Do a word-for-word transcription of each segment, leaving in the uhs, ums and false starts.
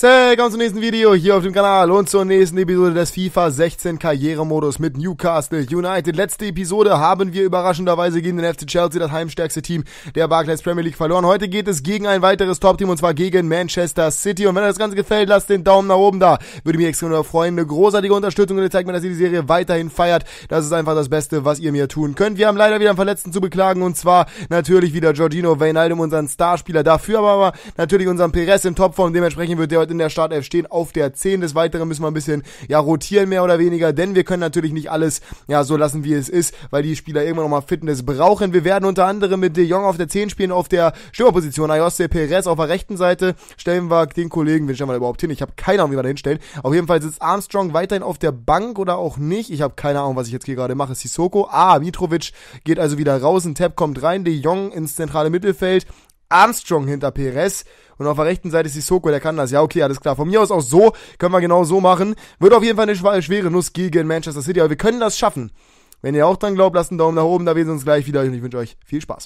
Willkommen zum nächsten Video hier auf dem Kanal und zur nächsten Episode des FIFA sechzehn Karrieremodus mit Newcastle United. Letzte Episode haben wir überraschenderweise gegen den F C Chelsea, das heimstärkste Team der Barclays Premier League, verloren. Heute geht es gegen ein weiteres Top-Team und zwar gegen Manchester City. Und wenn euch das Ganze gefällt, lasst den Daumen nach oben da. Würde mich extrem freuen. Eine großartige Unterstützung und ihr zeigt mir, dass ihr die Serie weiterhin feiert. Das ist einfach das Beste, was ihr mir tun könnt. Wir haben leider wieder einen Verletzten zu beklagen und zwar natürlich wieder Georginio Wijnaldum, unseren Starspieler. Dafür aber natürlich unseren Perez in Topform. Dementsprechend wird der heute in der Startelf stehen auf der zehn. Des Weiteren müssen wir ein bisschen, ja, rotieren mehr oder weniger, denn wir können natürlich nicht alles, ja, so lassen, wie es ist, weil die Spieler irgendwann nochmal Fitness brauchen. Wir werden unter anderem mit De Jong auf der zehn spielen, auf der Stürmerposition. Ayoze Perez auf der rechten Seite stellen wir den Kollegen, wen stellen wir da überhaupt hin? Ich habe keine Ahnung, wie wir da hinstellen. Auf jeden Fall sitzt Armstrong weiterhin auf der Bank oder auch nicht. Ich habe keine Ahnung, was ich jetzt hier gerade mache. Sissoko. Ah, Mitrovic geht also wieder raus. Ein Tab kommt rein. De Jong ins zentrale Mittelfeld. Armstrong hinter Perez. Und auf der rechten Seite ist Sissoko, der kann das. Ja, okay, alles klar. Von mir aus auch so. Können wir genau so machen. Wird auf jeden Fall eine schwere Nuss gegen Manchester City. Aber wir können das schaffen. Wenn ihr auch dran glaubt, lasst einen Daumen nach oben. Da sehen wir uns gleich wieder. Und ich wünsche euch viel Spaß.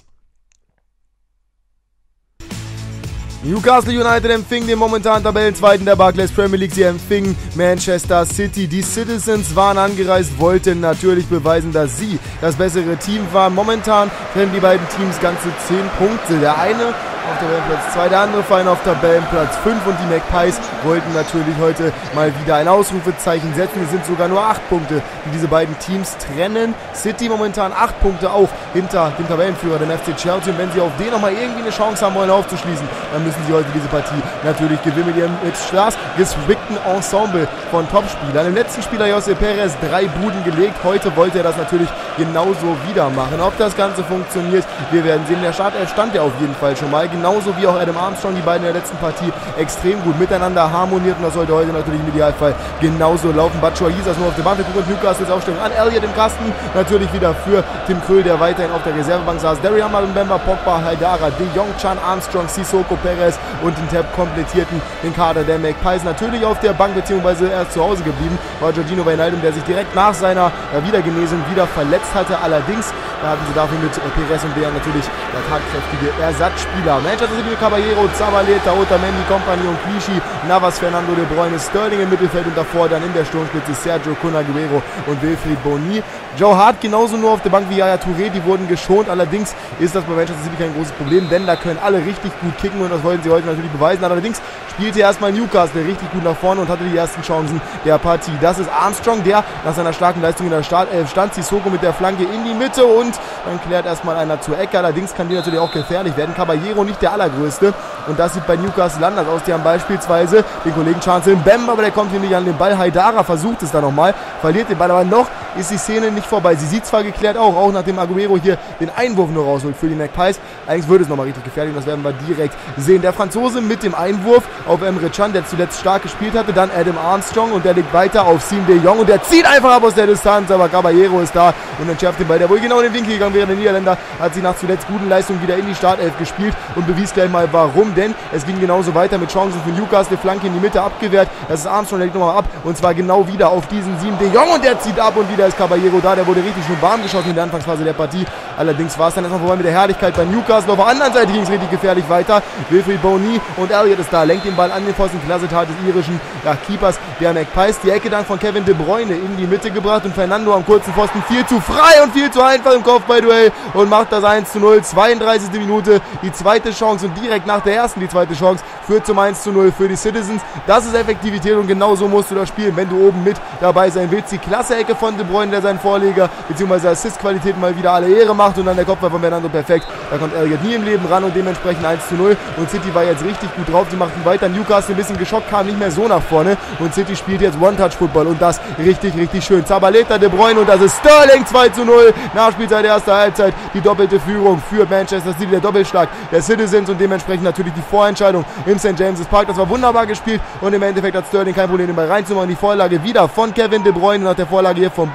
Newcastle United empfing den momentanen Tabellenzweiten der Barclays Premier League. Sie empfingen Manchester City. Die Citizens waren angereist, wollten natürlich beweisen, dass sie das bessere Team waren. Momentan trennen die beiden Teams ganze zehn Punkte. Der eine auf Tabellenplatz zwei, der andere Verein auf Tabellenplatz fünf und die Magpies wollten natürlich heute mal wieder ein Ausrufezeichen setzen. Es sind sogar nur acht Punkte, die diese beiden Teams trennen. City momentan acht Punkte auch hinter dem Tabellenführer, dem F C Chelsea. Und wenn sie auf den nochmal irgendwie eine Chance haben wollen aufzuschließen, dann müssen sie heute diese Partie natürlich gewinnen mit ihrem mit Straß geswickten Ensemble von Topspielern. Im letzten Spiel hat Ayoze Perez drei Buden gelegt. Heute wollte er das natürlich genauso wieder machen. Ob das Ganze funktioniert, wir werden sehen. Der Startelf stand ja auf jeden Fall schon mal. Genauso wie auch Adam Armstrong, die beiden in der letzten Partie extrem gut miteinander harmoniert und das sollte heute natürlich im Idealfall genauso laufen. Batshuayi ist nur auf der Bank, wir gucken uns Newcastles Aufstellung an. Elliott im Kasten, natürlich wieder für Tim Kröll, der weiterhin auf der Reservebank saß. Derry Hammer, Mbemba, Pogba, Haidara, De Jong, Can, Armstrong, Sissoko, Perez und den Tab komplettierten den Kader der Magpies. Natürlich auf der Bank, beziehungsweise er ist zu Hause geblieben, war Georginio Wijnaldum, der sich direkt nach seiner ja, Wiedergenesung wieder verletzt hatte. Allerdings, da hatten sie dafür mit Perez und der natürlich der tatkräftige Ersatzspieler. Manchester City, Caballero, Zabaleta, Otamendi, Kompany und Clichy, Navas, Fernando de Bruyne, Sterling im Mittelfeld und davor dann in der Sturmspitze Sergio Kun Aguero und Wilfried Bony. Joe Hart genauso nur auf der Bank wie Yaya Touré, die wurden geschont. Allerdings ist das bei Manchester City kein großes Problem, denn da können alle richtig gut kicken und das wollten sie heute natürlich beweisen. Allerdings spielte erstmal Newcastle richtig gut nach vorne und hatte die ersten Chancen der Partie. Das ist Armstrong, der nach seiner starken Leistung in der Startelf stand. Sissoko mit der Flanke in die Mitte und dann klärt erstmal einer zur Ecke. Allerdings kann die natürlich auch gefährlich werden. Caballero nicht der allergrößte und das sieht bei Newcastle anders aus. Die haben beispielsweise den Kollegen Chancellor Mbemba, aber der kommt hier nicht an den Ball. Haidara versucht es dann nochmal, verliert den Ball, aber noch ist die Szene nicht vorbei. Sie sieht zwar geklärt auch, auch nachdem Aguero hier den Einwurf nur rausholt für die Magpies. Allerdings würde es nochmal richtig gefährlich und das werden wir direkt sehen. Der Franzose mit dem Einwurf auf Emre Can, der zuletzt stark gespielt hatte, dann Adam Armstrong und der legt weiter auf Siem de Jong und der zieht einfach ab aus der Distanz, aber Caballero ist da und entschärft den Ball, der wohl genau in den Winkel gegangen wäre. Der Niederländer hat sich nach zuletzt guten Leistungen wieder in die Startelf gespielt und bewies gleich mal warum, denn es ging genauso weiter mit Chancen für Newcastle, Flanke in die Mitte abgewehrt, das ist Armstrong, der legt nochmal ab und zwar genau wieder auf diesen Siem de Jong und der zieht ab und wieder ist Caballero da, der wurde richtig schön warm geschossen in der Anfangsphase der Partie. Allerdings war es dann erstmal vorbei mit der Herrlichkeit bei Newcastle. Auf der anderen Seite ging es richtig gefährlich weiter. Wilfried Bony und Elliott ist da, lenkt den Ball an den Pfosten. Klasse Tat des irischen ja, Keepers der Magpies. Die Ecke dann von Kevin De Bruyne in die Mitte gebracht und Fernando am kurzen Pfosten viel zu frei und viel zu einfach im Kopfballduell und macht das eins zu null. zweiunddreißigste Minute, die zweite Chance und direkt nach der ersten die zweite Chance führt zum eins zu null für die Citizens. Das ist Effektivität und genauso musst du das spielen, wenn du oben mit dabei sein willst. Die klasse Ecke von De Bruyne, der seinen Vorleger bzw. Assistqualität mal wieder alle Ehre macht und dann der Kopfball von Fernando perfekt. Da kommt Elliott nie im Leben ran und dementsprechend eins zu null und City war jetzt richtig gut drauf. Sie machten weiter. Newcastle ein bisschen geschockt, kam nicht mehr so nach vorne und City spielt jetzt One-Touch-Football und das richtig, richtig schön. Zabaleta, De Bruyne und das ist Sterling, zwei zu null. Nachspielzeit der ersten Halbzeit. Die doppelte Führung für Manchester City, der Doppelschlag der Citizens und dementsprechend natürlich die Vorentscheidung im Sankt James's Park. Das war wunderbar gespielt und im Endeffekt hat Sterling kein Problem, den Ball reinzumachen. Die Vorlage wieder von Kevin De Bruyne nach der Vorlage hier von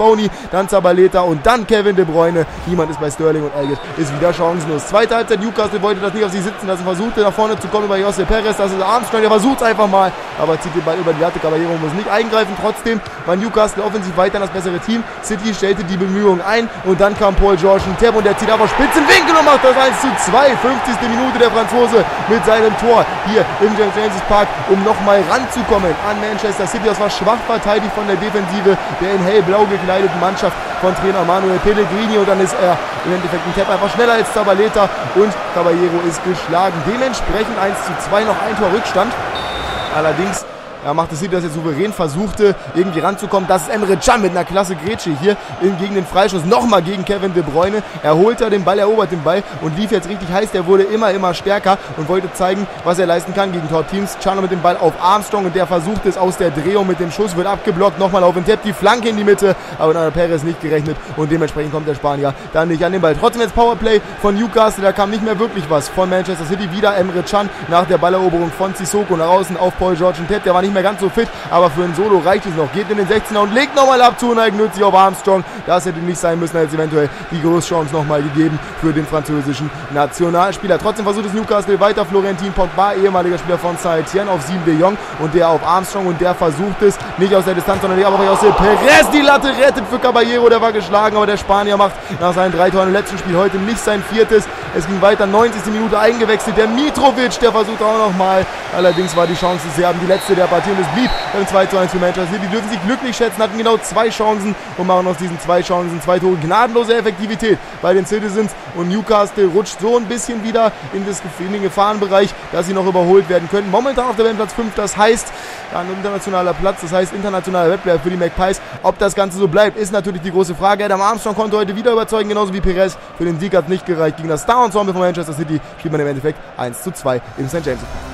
Boney, dann Zabaleta und dann Kevin De Bruyne. Niemand ist bei Sterling und Elliott ist wieder chancenlos. Zweite Halbzeit, Newcastle wollte das nicht auf sich sitzen lassen, versuchte nach vorne zu kommen über José Perez, das ist Armstrong, der versucht es einfach mal, aber zieht den Ball über die Latte. Caballero muss nicht eingreifen, trotzdem war Newcastle offensiv weiter das bessere Team. City stellte die Bemühungen ein und dann kam Paul George ein Tab und der zieht aber Spitzenwinkel und macht das eins zu zwei. fünfzigste Minute der Franzose mit seinem Tor hier im James James's Park, um nochmal ranzukommen an Manchester City. Das war schwach verteidigt von der Defensive der in hellblau gekleideten Mannschaft von Trainer Manuel Pellegrini und dann ist er im Endeffekt ein Tab einfach schneller als Zabaleta und Caballero ist geschlagen. Dementsprechend eins zu zwei, noch ein Tor Rückstand. Allerdings ja, macht es City, dass er souverän versuchte, irgendwie ranzukommen. Das ist Emre Can mit einer klasse Grätsche hier gegen den Freischuss. Nochmal gegen Kevin De Bruyne. Er holt da den Ball, erobert den Ball und lief jetzt richtig heiß. Der wurde immer, immer stärker und wollte zeigen, was er leisten kann gegen Top-Teams. Can mit dem Ball auf Armstrong und der versucht es aus der Drehung mit dem Schuss, wird abgeblockt. Nochmal auf den Tab, die Flanke in die Mitte, aber dann hat Perez nicht gerechnet und dementsprechend kommt der Spanier dann nicht an den Ball. Trotzdem jetzt Powerplay von Newcastle, da kam nicht mehr wirklich was von Manchester City. Wieder Emre Can nach der Balleroberung von Sissoko nach außen auf Paul George und Tab. Der war nicht mehr ganz so fit, aber für ein Solo reicht es noch. Geht in den sechzehner und legt nochmal ab zu uneigennützig auf Armstrong. Das hätte nicht sein müssen, als eventuell die Großchance nochmal gegeben für den französischen Nationalspieler. Trotzdem versucht es Newcastle weiter. Florentin Pogba, ehemaliger Spieler von Saint-Étienne, auf sieben De Jong und der auf Armstrong und der versucht es nicht aus der Distanz, sondern aber aus der Perez. Die Latte rettet für Caballero, der war geschlagen, aber der Spanier macht nach seinen drei Toren im letzten Spiel heute nicht sein viertes. Es ging weiter, neunzigste Minute eingewechselt. Der Mitrovic, der versucht auch nochmal. Allerdings war die Chance des Serben die letzte der Partie und es blieb beim zwei zu eins für Manchester City. Die dürfen sich glücklich schätzen, hatten genau zwei Chancen und machen aus diesen zwei Chancen zwei Tore. Gnadenlose Effektivität bei den Citizens und Newcastle rutscht so ein bisschen wieder in, das, in den Gefahrenbereich, dass sie noch überholt werden können. Momentan auf der Tabellenplatz fünf, das heißt ja, ein internationaler Platz, das heißt internationaler Wettbewerb für die Magpies. Ob das Ganze so bleibt, ist natürlich die große Frage. Adam Armstrong konnte heute wieder überzeugen, genauso wie Perez. Für den Sieg hat es nicht gereicht. Gegen das Star-Ensemble von Manchester City spielt man im Endeffekt eins zu zwei im Saint James's Park.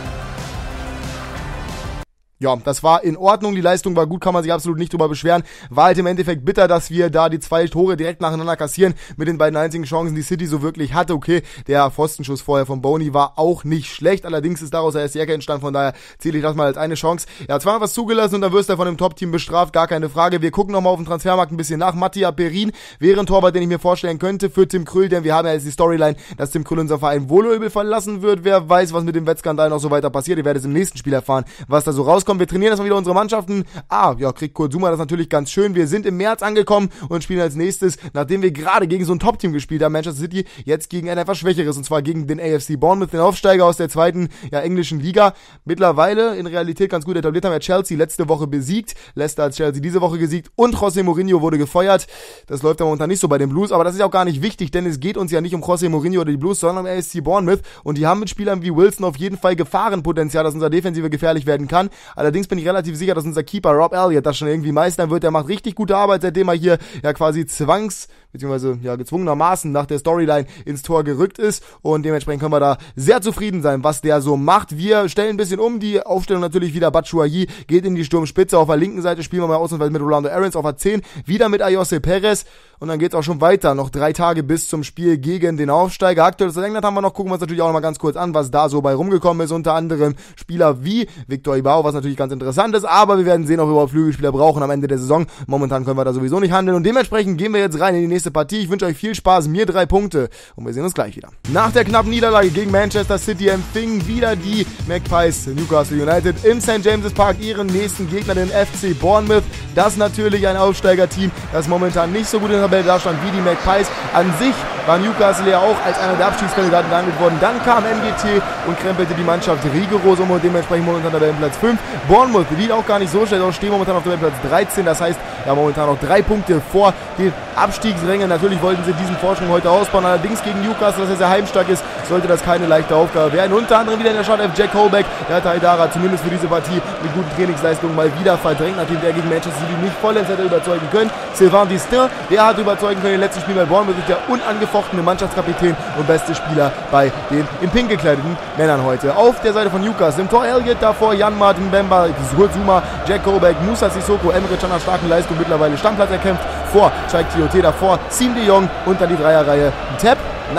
Ja, das war in Ordnung, die Leistung war gut, kann man sich absolut nicht drüber beschweren. War halt im Endeffekt bitter, dass wir da die zwei Tore direkt nacheinander kassieren mit den beiden einzigen Chancen, die City so wirklich hatte. Okay, der Pfostenschuss vorher von Boney war auch nicht schlecht, allerdings ist daraus erst die Ecke entstanden, von daher zähle ich das mal als eine Chance. Er hat zweimal was zugelassen und dann wirst du von dem Top-Team bestraft, gar keine Frage. Wir gucken nochmal auf den Transfermarkt ein bisschen nach. Mattia Perin wäre ein Torwart, den ich mir vorstellen könnte für Tim Krüll, denn wir haben ja jetzt die Storyline, dass Tim Krüll unser Verein wohl oder übel verlassen wird. Wer weiß, was mit dem Wettskandal noch so weiter passiert. Ihr werdet es im nächsten Spiel erfahren, was da so rauskommt. Wir trainieren erstmal wieder unsere Mannschaften. Ah, ja, kriegt Kurt Zouma das natürlich ganz schön. Wir sind im März angekommen und spielen als nächstes, nachdem wir gerade gegen so ein Top-Team gespielt haben, Manchester City, jetzt gegen ein etwas schwächeres, und zwar gegen den A F C Bournemouth, den Aufsteiger aus der zweiten, ja, englischen Liga. Mittlerweile in Realität ganz gut etabliert, haben wir Chelsea letzte Woche besiegt, Leicester hat Chelsea diese Woche gesiegt und José Mourinho wurde gefeuert. Das läuft ja momentan nicht so bei den Blues, aber das ist auch gar nicht wichtig, denn es geht uns ja nicht um José Mourinho oder die Blues, sondern um A F C Bournemouth, und die haben mit Spielern wie Wilson auf jeden Fall Gefahrenpotenzial, dass unser Defensive gefährlich werden kann. Allerdings bin ich relativ sicher, dass unser Keeper Rob Elliott das schon irgendwie meistern wird. Der macht richtig gute Arbeit, seitdem er hier ja quasi zwangs- bzw. ja gezwungenermaßen nach der Storyline ins Tor gerückt ist, und dementsprechend können wir da sehr zufrieden sein, was der so macht. Wir stellen ein bisschen um, die Aufstellung natürlich wieder. Batshuayi geht in die Sturmspitze, auf der linken Seite spielen wir mal ausnahmsweise mit Rolando Aarons, auf der zehn wieder mit José Perez, und dann geht's auch schon weiter. Noch drei Tage bis zum Spiel gegen den Aufsteiger. Aktuelles England haben wir noch, gucken wir uns natürlich auch noch mal ganz kurz an, was da so bei rumgekommen ist. Unter anderem Spieler wie Victor Ibao, was natürlich ganz interessant ist, aber wir werden sehen, ob wir überhaupt Flügelspieler brauchen am Ende der Saison. Momentan können wir da sowieso nicht handeln, und dementsprechend gehen wir jetzt rein in die nächste Partie. Ich wünsche euch viel Spaß, mir drei Punkte, und wir sehen uns gleich wieder. Nach der knappen Niederlage gegen Manchester City empfingen wieder die Magpies Newcastle United im Saint James's Park ihren nächsten Gegner, den F C Bournemouth. Das natürlich ein Aufsteigerteam, das momentan nicht so gut in der Tabelle dastand wie die Magpies. An sich war Newcastle ja auch als einer der Abstiegskandidaten gehandelt worden. Dann kam M G T und krempelte die Mannschaft rigoros um, und dementsprechend momentan Tabellenplatz fünf. Bournemouth liegt auch gar nicht so schlecht aus, stehen momentan auf Tabellenplatz dreizehn. Das heißt, ja, momentan noch drei Punkte vor den Abstiegsrängen. Natürlich wollten sie diesen Vorsprung heute ausbauen. Allerdings gegen Newcastle, das ja sehr heimstark ist, sollte das keine leichte Aufgabe werden. Unter anderem wieder in der Startelf Jack Colback. Der hat Haidara zumindest für diese Partie mit guten Trainingsleistungen mal wieder verdrängt, nachdem der gegen Manchester City nicht vollends hätte überzeugen können. Sylvain Distin, der hat überzeugen können im letzten Spiel bei Bournemouth, ist der unangefochtene Mannschaftskapitän und beste Spieler bei den in pink gekleideten Männern heute. Auf der Seite von Newcastle im Tor Elliott, davor Jan-Martin Bemba, Kurt Zouma, Jack Colback, Moussa Sissoko, Emre Can, starken Leistung, mittlerweile Stammplatz erkämpft, vor Cheick Tioté, davor Siem de Jong und dann die Dreierreihe Tab, nein,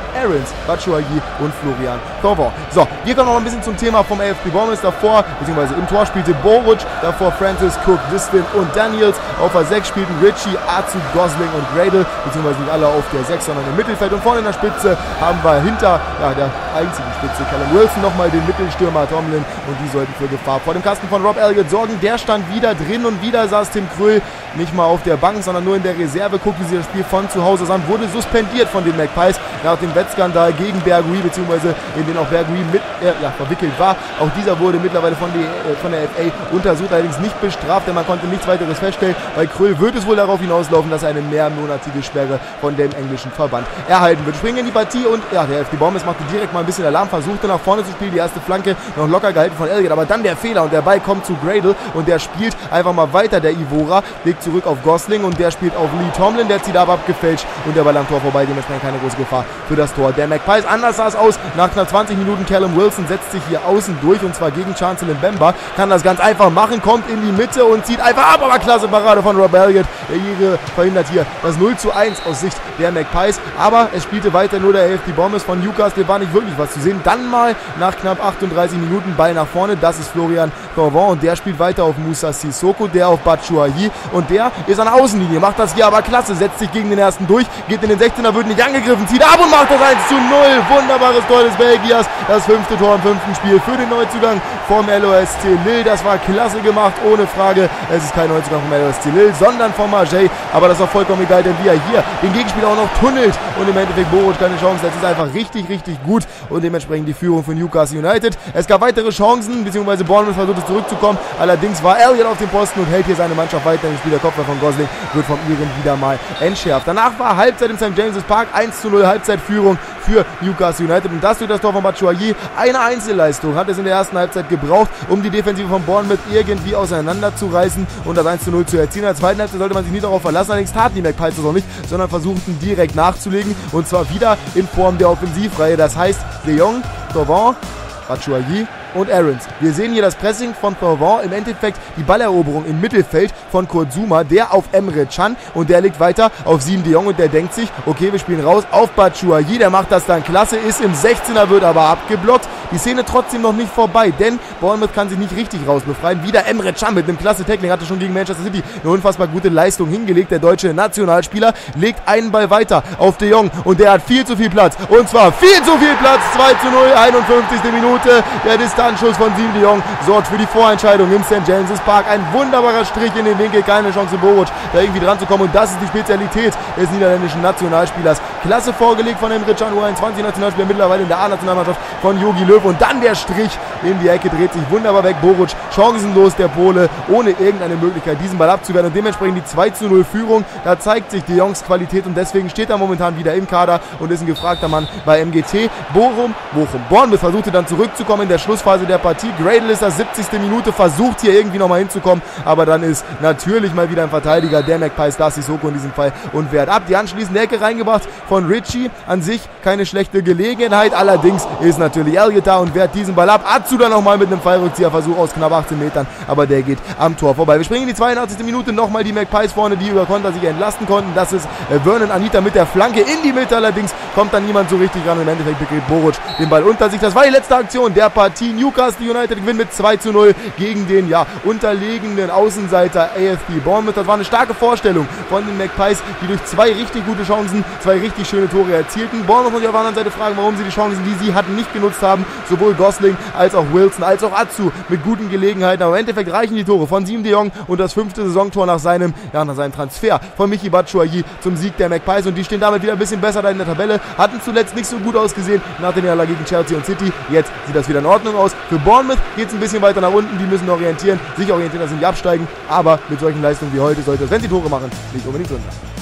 Aarons, Batshuayi und Florian Thauvin. So, wir kommen noch ein bisschen zum Thema vom A F C Bournemouth. Davor, beziehungsweise im Tor spielte Boruc, davor Francis, Cook, Distin und Daniels. Auf der sechs spielten Ritchie, Atsu, Gosling und Gradle, beziehungsweise nicht alle auf der sechs, sondern im Mittelfeld. Und vorne in der Spitze haben wir hinter ja, der einzigen Spitze Callum Wilson nochmal den Mittelstürmer Tomlin, und die sollten für Gefahr vor dem Kasten von Rob Elliott sorgen. Der stand wieder drin und wieder saß Tim Krul nicht mal auf der Bank, sondern nur in der Reserve. Gucken Sie das Spiel von zu Hause an. Wurde suspendiert von den Magpies nach dem Wettskandal gegen Bergui, beziehungsweise in den auch Bergui mit äh, ja, verwickelt war. Auch dieser wurde mittlerweile von, die, äh, von der F A untersucht, allerdings nicht bestraft, denn man konnte nichts weiteres feststellen. Bei Krul wird es wohl darauf hinauslaufen, dass er eine mehrmonatige Sperre von dem englischen Verband erhalten wird. Springen in die Partie und ja, der F C Bournemouth machte direkt mal ein bisschen Alarm, versuchte nach vorne zu spielen, die erste Flanke noch locker gehalten von Elliott, aber dann der Fehler und der Ball kommt zu Gradle und der spielt einfach mal weiter, der Ivora, legt zurück auf Gosling und der spielt auf Lee Tomlin, der zieht aber abgefälscht und der Ball am Tor vorbei, dementsprechend keine große Gefahr für das Tor der Magpies. Anders sah es aus, nach knapp zwanzig Minuten Callum Wilson setzt sich hier außen durch und zwar gegen Chancellor Mbemba, kann das ganz einfach machen, kommt in die Mitte und zieht einfach ab, aber klasse Parade von Rob Elliott, der hier verhindert hier das null zu eins aus Sicht der Magpies, aber es spielte weiter nur der A F C Bournemouth. Von Newcastle war nicht wirklich was zu sehen. Dann mal nach knapp achtunddreißig Minuten Ball nach vorne, das ist Florian Thauvin und der spielt weiter auf Moussa Sissoko, der auf Batshuayi und der ist an der Außenlinie, macht das hier aber klasse, setzt sich gegen den ersten durch, geht in den sechzehner, wird nicht angegriffen, zieht ab und macht das eins zu null. Wunderbares Tor des Belgiers, das fünfte Tor im fünften Spiel für den Neuzugang vom L O S C Lille. Das war klasse gemacht, ohne Frage. Es ist kein Neuzugang vom L O S C Lille, sondern vom Marseille, aber das ist auch vollkommen egal, denn wie er hier den Gegenspieler auch noch tunnelt und im Endeffekt Boruc keine Chance. Das ist einfach richtig, richtig gut und dementsprechend die Führung für Newcastle United. Es gab weitere Chancen, beziehungsweise Bournemouth versucht es zurückzukommen. Allerdings war Elliott auf dem Posten und hält hier seine Mannschaft weiter. Im Spiel der Kopfball von Gosling wird vom Iren wieder mal entschärft. Danach war Halbzeit im Sankt James's Park, eins zu null Halbzeitführung für Newcastle United und das durch das Tor von Batshuayi. Eine Einzelleistung hat es in der ersten Halbzeit gebraucht, um die Defensive von Bournemouth irgendwie auseinanderzureißen und das eins zu null zu erzielen. In der zweiten Halbzeit sollte man sich nie darauf verlassen, allerdings taten die Magpies das auch nicht, sondern versuchten direkt nachzulegen und zwar wieder in Form der Offensivreihe. Das heißt, De Jong, Thauvin, Batshuayi und Aarons. Wir sehen hier das Pressing von Thauvin, im Endeffekt die Balleroberung im Mittelfeld von Kurt Zouma, der auf Emre Can und der legt weiter auf Siem de Jong und der denkt sich, okay, wir spielen raus auf Batshuayi, der macht das dann klasse, ist im sechzehner, wird aber abgeblockt. Die Szene trotzdem noch nicht vorbei, denn Bournemouth kann sich nicht richtig rausbefreien. Wieder Emre Can mit einem klasse Tackling, hatte schon gegen Manchester City eine unfassbar gute Leistung hingelegt. Der deutsche Nationalspieler legt einen Ball weiter auf De Jong und der hat viel zu viel Platz und zwar viel zu viel Platz. zwei zu null, einundfünfzigste Minute, der Distanzschuss von Siem de Jong sorgt für die Vorentscheidung im Sankt James's Park. Ein wunderbarer Strich in den Winkel, keine Chance Boruc da irgendwie dran zu kommen und das ist die Spezialität des niederländischen Nationalspielers. Klasse vorgelegt von Emre Can, U einundzwanzig Nationalspieler, mittlerweile in der A-Nationalmannschaft von Jogi Löw und dann der Strich in die Ecke, dreht sich wunderbar weg. Boruc chancenlos, der Pole, ohne irgendeine Möglichkeit diesen Ball abzuwehren und dementsprechend die zwei zu null Führung. Da zeigt sich De Jongs Qualität und deswegen steht er momentan wieder im Kader und ist ein gefragter Mann bei M G T. Bochum, Bochum. Bournemouth versuchte dann zurückzukommen in der Schlussphase der Partie. Gradle ist das siebzigste Minute, versucht hier irgendwie nochmal hinzukommen, aber dann ist natürlich mal wieder ein Verteidiger der Magpies, da ist Sissoko in diesem Fall und wehrt ab. Die anschließende Ecke reingebracht von Ritchie, an sich keine schlechte Gelegenheit, allerdings ist natürlich Elliott da und wehrt diesen Ball ab. Atsu dann nochmal mit einem Fallrückzieherversuch aus knapp achtzehn Metern, aber der geht am Tor vorbei. Wir springen in die zweiundachtzigste Minute, nochmal die Magpies vorne, die über Konter sich entlasten konnten. Das ist Vernon Anita mit der Flanke in die Mitte, allerdings kommt dann niemand so richtig ran und im Endeffekt bekriegt Boruc den Ball unter sich. Das war die letzte Aktion der Partie. Newcastle United gewinnt mit zwei zu null gegen den ja unterlegenen Außenseiter A F C Bournemouth. Das war eine starke Vorstellung von den Magpies, die durch zwei richtig gute Chancen, zwei richtig schöne Tore erzielten. Bournemouth muss sich auf der anderen Seite fragen, warum sie die Chancen, die sie hatten, nicht genutzt haben. Sowohl Gosling als auch Wilson, als auch Atsu mit guten Gelegenheiten. Aber im Endeffekt reichen die Tore von Siem de Jong und das fünfte Saisontor nach seinem, ja, nach seinem Transfer von Michy Batshuayi zum Sieg der Magpies. Und die stehen damit wieder ein bisschen besser da in der Tabelle. Hatten zuletzt nicht so gut ausgesehen nach der Niederlage gegen Chelsea und City. Jetzt sieht das wieder in Ordnung aus. Für Bournemouth geht es ein bisschen weiter nach unten. Die müssen orientieren, sich orientieren, dass sie nicht absteigen. Aber mit solchen Leistungen wie heute sollte es, wenn sie Tore machen, nicht unbedingt drin sein.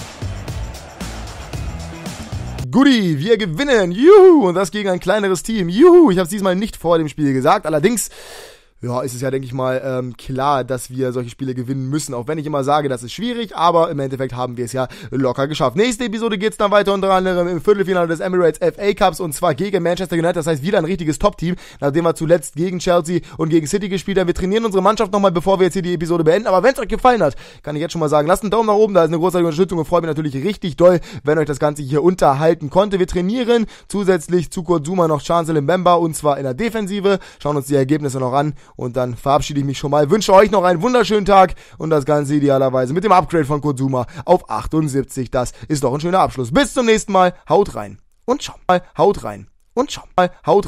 Goodie, wir gewinnen, juhu, und das gegen ein kleineres Team, juhu, ich habe es diesmal nicht vor dem Spiel gesagt, allerdings ja, ist es ja, denke ich mal, ähm, klar, dass wir solche Spiele gewinnen müssen. Auch wenn ich immer sage, das ist schwierig, aber im Endeffekt haben wir es ja locker geschafft. Nächste Episode geht's dann weiter unter anderem im Viertelfinale des Emirates F A Cups und zwar gegen Manchester United. Das heißt, wieder ein richtiges Top-Team, nachdem wir zuletzt gegen Chelsea und gegen City gespielt haben. Wir trainieren unsere Mannschaft nochmal, bevor wir jetzt hier die Episode beenden. Aber wenn es euch gefallen hat, kann ich jetzt schon mal sagen, lasst einen Daumen nach oben, da ist eine großartige Unterstützung und freue mich natürlich richtig doll, wenn euch das Ganze hier unterhalten konnte. Wir trainieren zusätzlich zu Kurt Zouma noch Chancellor Mbemba und zwar in der Defensive. Schauen uns die Ergebnisse noch an und dann verabschiede ich mich schon mal. Wünsche euch noch einen wunderschönen Tag und das Ganze idealerweise mit dem Upgrade von Kurt Zouma auf achtundsiebzig. Das ist doch ein schöner Abschluss. Bis zum nächsten Mal. Haut rein und ciao. Haut rein und ciao. Haut rein.